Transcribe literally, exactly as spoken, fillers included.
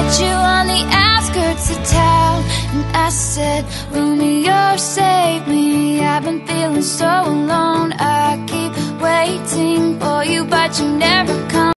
met you on the outskirts of town, and I said, Romeo, save me, I've been feeling so alone. I keep waiting for you, but you never come.